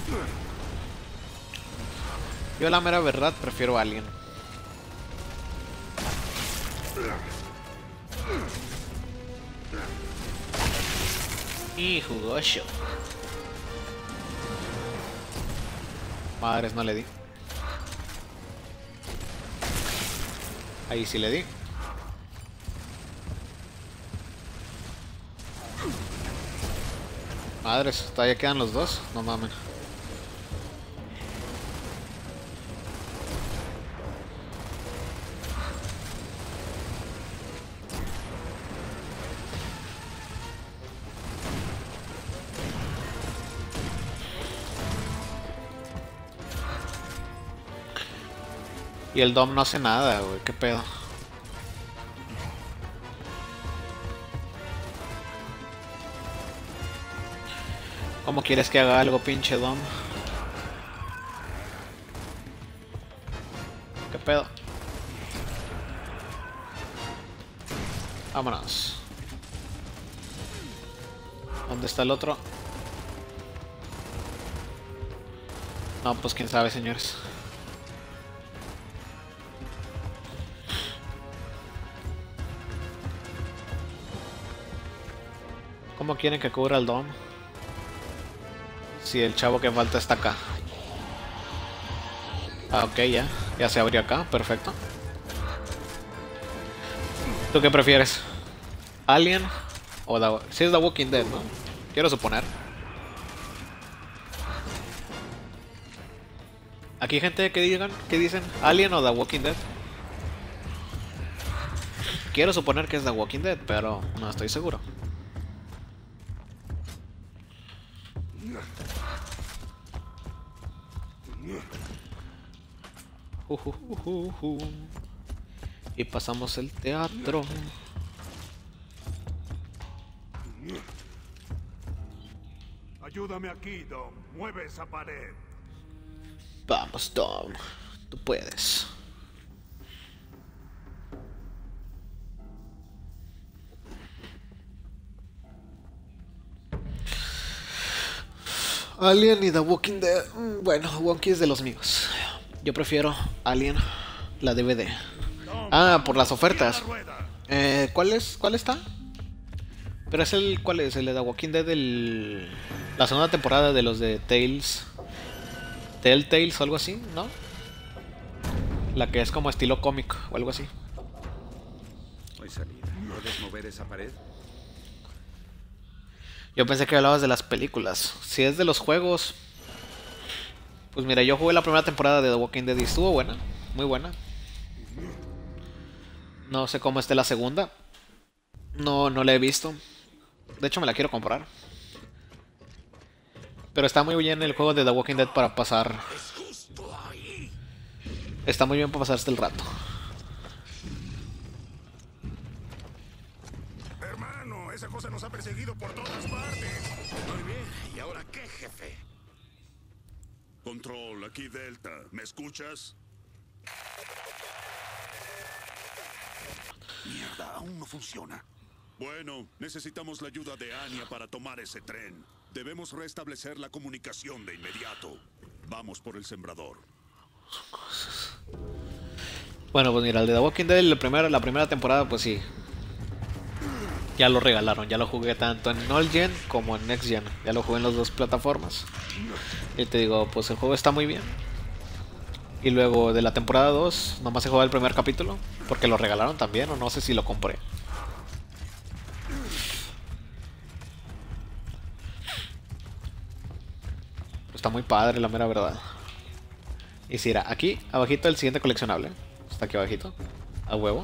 Yo la mera verdad prefiero Alien. Y jugoso. Madres, no le di. Ahí sí le di. Madres, todavía quedan los dos. No mames. Y el Dom no hace nada, güey. ¿Qué pedo? ¿Cómo quieres que haga algo, pinche Dom? ¿Qué pedo? Vámonos. ¿Dónde está el otro? No, pues quién sabe, señores. ¿Cómo quieren que cubra el Dom? Si el chavo que falta está acá. Ah, ok, ya. Ya se abrió acá, perfecto. ¿Tú qué prefieres? ¿Alien o si es The Walking Dead, ¿no? Quiero suponer. Aquí hay gente que dicen Alien o The Walking Dead. Quiero suponer que es The Walking Dead, pero no estoy seguro. Y pasamos el teatro. Ayúdame aquí, Dom. Mueve esa pared. Vamos, Dom. Tú puedes. Alien y The Walking Dead. Bueno, Wonky es de los míos. Yo prefiero Alien, la DVD. Dom, Ah, por las gira la ofertas. rueda. ¿Cuál es? ¿Cuál está? Pero es el... ¿Cuál es? El de The Walking Dead, la segunda temporada de los de Tales. Telltales o algo así, ¿no? La que es como estilo cómic o algo así. No hay salida. ¿Puedes mover esa pared? Yo pensé que hablabas de las películas. Si es de los juegos... Pues mira, yo jugué la primera temporada de The Walking Dead y estuvo buena. Muy buena. No sé cómo esté la segunda. No, no la he visto. De hecho me la quiero comprar. Pero está muy bien el juego de The Walking Dead para pasar. Está muy bien para pasarse el rato. Hermano, esa cosa nos ha perseguido por todas partes. Muy bien. ¿Y ahora qué, jefe? Control, aquí Delta. ¿Me escuchas? Mierda, aún no funciona. Bueno, necesitamos la ayuda de Anya para tomar ese tren. Debemos restablecer la comunicación de inmediato. Vamos por el sembrador. Bueno, pues mira, el de The Walking Dead, la primera temporada, pues sí. Ya lo regalaron, ya lo jugué tanto en Old Gen como en Next Gen. Ya lo jugué en las dos plataformas. Y te digo, pues el juego está muy bien. Y luego de la temporada 2, nomás he jugado el primer capítulo. Porque lo regalaron también, o no sé si lo compré. Pero está muy padre, la mera verdad. Y si era aquí, abajito el siguiente coleccionable. Está aquí abajito. A huevo.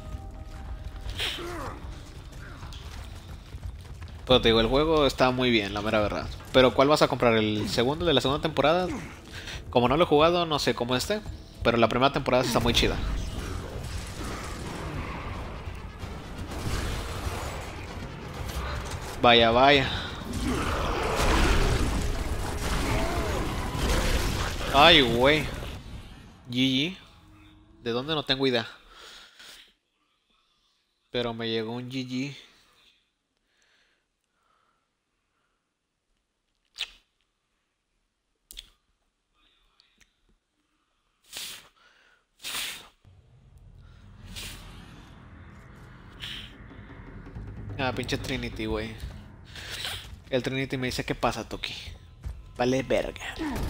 Pero te digo, el juego está muy bien, la mera verdad. Pero ¿cuál vas a comprar? ¿El segundo de la segunda temporada? Como no lo he jugado, no sé cómo esté. Pero la primera temporada sí está muy chida. Vaya, vaya. Ay, güey. GG. ¿De dónde? No tengo idea. Pero me llegó un GG. Ah, pinche Trinity, güey. El Trinity me dice, ¿qué pasa, Toki? Vale, verga.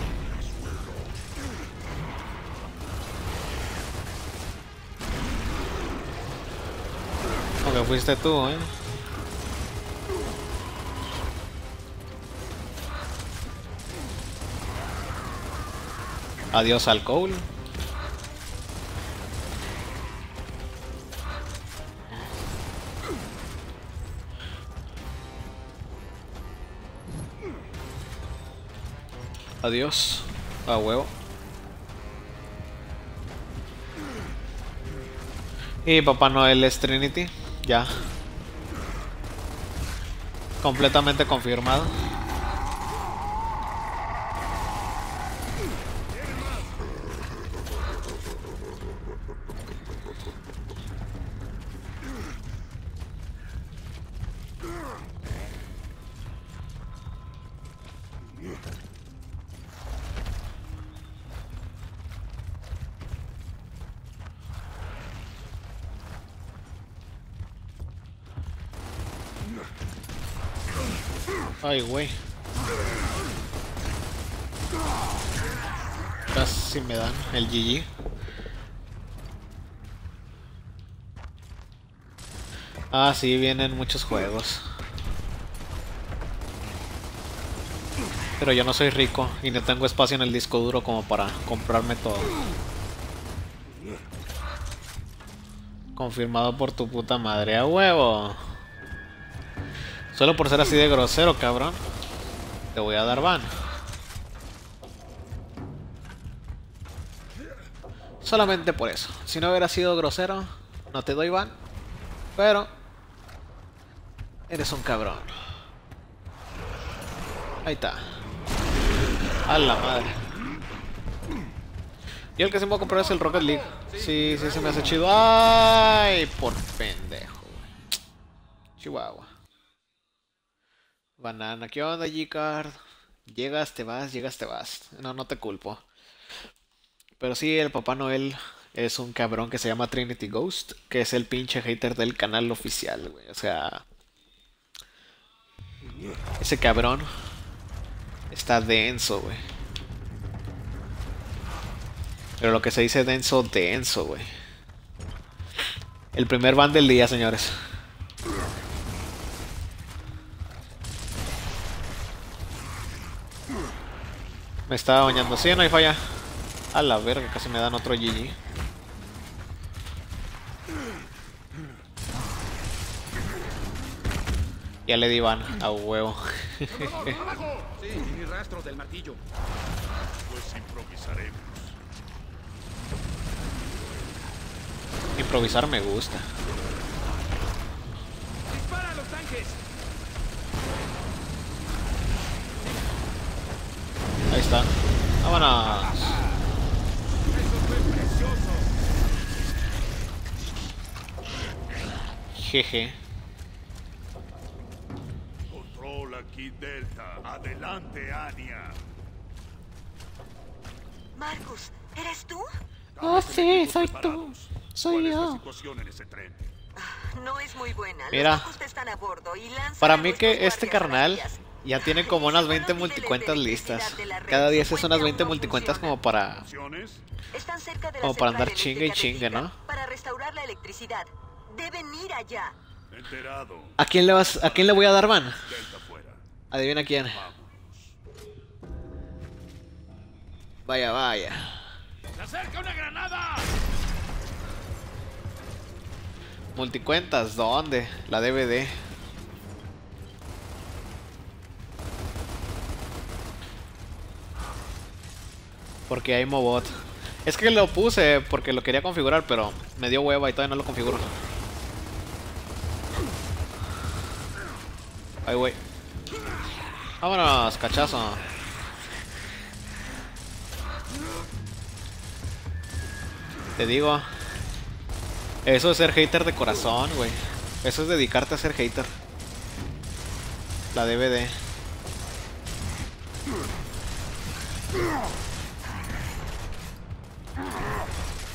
Aunque fuiste tú, Adiós al Cole. Adiós. A huevo. Y Papá Noel es Trinity. Ya. Completamente confirmado. Ay, güey. Casi me dan el GG. Ah, sí, vienen muchos juegos. Pero yo no soy rico y no tengo espacio en el disco duro como para comprarme todo. Confirmado por tu puta madre, a huevo. Solo por ser así de grosero, cabrón, te voy a dar ban. Solamente por eso. Si no hubiera sido grosero, no te doy ban. Pero eres un cabrón. Ahí está. A la madre. Y el que se me va a comprar es el Rocket League. Sí, sí se me hace chido. Ay, por pendejo. Chihuahua. Banana, ¿qué onda, G-Card? Llegas, te vas, llegas, te vas. No, no te culpo. Pero sí, el Papá Noel es un cabrón que se llama Trinity Ghost, que es el pinche hater del canal oficial, güey. O sea, ese cabrón está denso, güey. Pero lo que se dice denso, denso, güey. El primer ban del día, señores. Me estaba bañando. Sí, no hay falla. A la verga, casi me dan otro GG. Ya le di ban a huevo. Sí, ni rastro del martillo. Pues improvisaremos. Improvisar me gusta. ¡Dispara a los tanques! Ahí está. Vámonos. ¡Eso fue precioso! Jeje. Control aquí, Delta. Adelante, Anya. Marcus, ¿eres tú? Oh, sí, soy tú. Preparados. Soy ¿Cuál es la yo. situación en ese tren? No es muy buena. Mira, Los Marcus están a bordo y lanzan Para a mí nuestros que este guardias carnal ratas. ya tiene como unas 20 multicuentas listas. Cada día haces unas 20 multicuentas como para ¿Opciones? Están cerca de la como para central andar chingue y eléctrica de chingue, Giga ¿no? Para restaurar la electricidad. Deben ir allá. Enterado. ¿A quién le voy a dar ban? Delta fuera. Adivina quién. Vámonos. Vaya, vaya. ¡Se acerca una granada! Multicuentas, ¿dónde? La DVD. Porque hay Mobot. Es que lo puse porque lo quería configurar, pero me dio hueva y todavía no lo configuro. Ay, güey. Vámonos, cachazo. Te digo. Eso es ser hater de corazón, güey. Eso es dedicarte a ser hater. La DVD.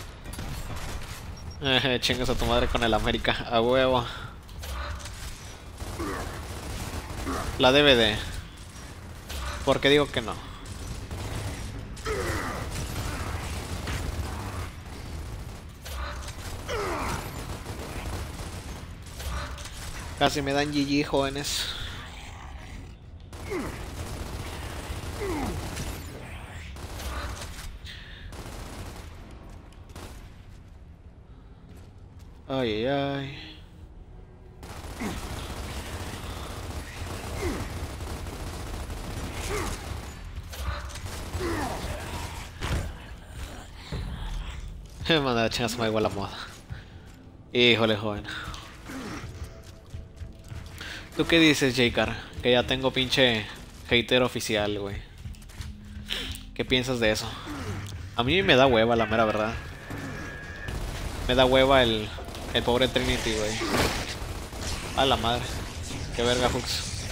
Chingas a tu madre con el América. A huevo. la DVD. ¿Por qué digo que no? Casi me dan GG, jóvenes. Ay, ay, ay. Me manda a chingas me igual la moda. Híjole, joven. ¿Tú qué dices, J-Car? Que ya tengo pinche hater oficial, güey. ¿Qué piensas de eso? A mí me da hueva, la mera verdad. Me da hueva el pobre Trinity, güey. A la madre. Qué verga, Hux.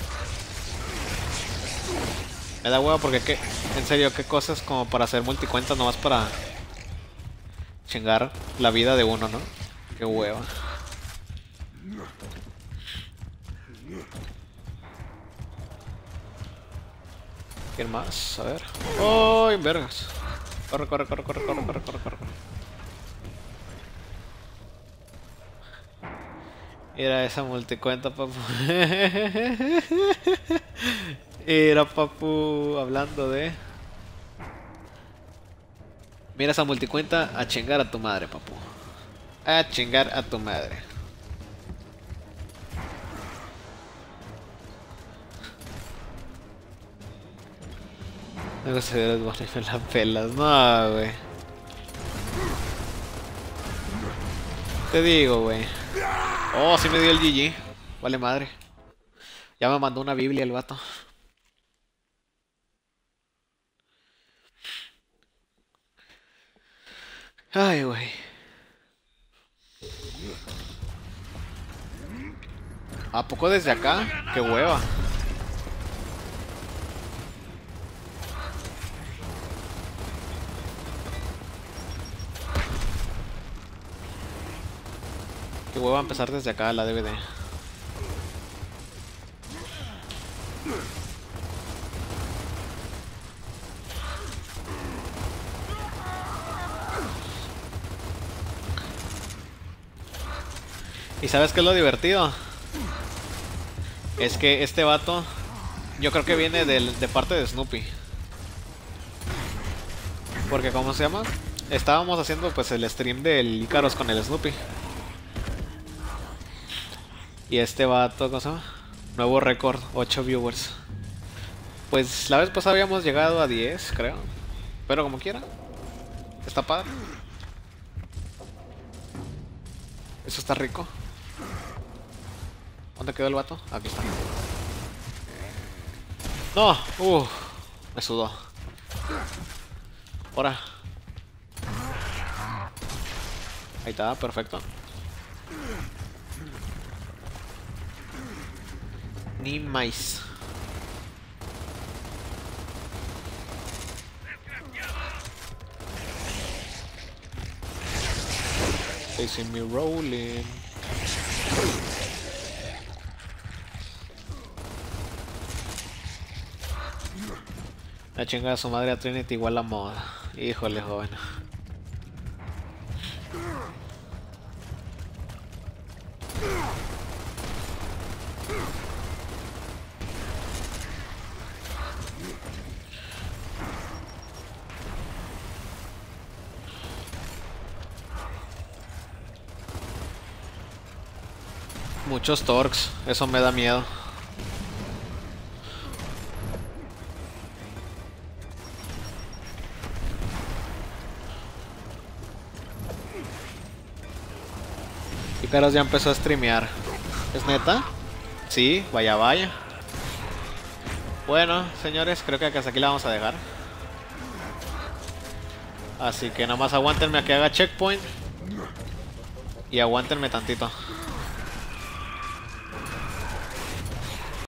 Me da hueva porque, ¿qué? En serio, ¿qué cosas como para hacer multicuentas nomás para chingar la vida de uno, ¿no? Qué hueva. ¿Quién más? A ver. ¡Oh, vergas! Corre, corre, corre, corre, corre, corre, corre, corre. Era esa multicuenta, papu. Era, papu, hablando de... Mira esa multicuenta, a chingar a tu madre, papu. A chingar a tu madre. Luego se ve los bonos en las pelas. No, güey. Te digo, güey. Oh, sí me dio el GG. Vale madre. Ya me mandó una Biblia el vato. Ay, güey. ¿A poco desde acá? ¡Qué hueva! ¡Qué hueva empezar desde acá la DVD! ¿Y sabes qué es lo divertido? Es que este vato, yo creo que viene de parte de Snoopy. Porque, ¿cómo se llama? Estábamos haciendo pues el stream del Icaros con el Snoopy. Y este vato, ¿cómo se llama? Nuevo récord, 8 viewers. Pues la vez pasada habíamos llegado a 10, creo. Pero como quiera, está padre. Eso está rico. ¿Dónde quedó el vato? Aquí está. ¡No! Me sudó. Ahora. Ahí está, perfecto. Ni más. They see me rolling. La chinga de su madre a Trinity igual la moda. Híjole, joven. Muchos torques, eso me da miedo. Icaros ya empezó a streamear. ¿Es neta? Sí, vaya vaya. Bueno, señores, creo que hasta aquí la vamos a dejar. Así que nada más aguántenme a que haga checkpoint. Y aguántenme tantito.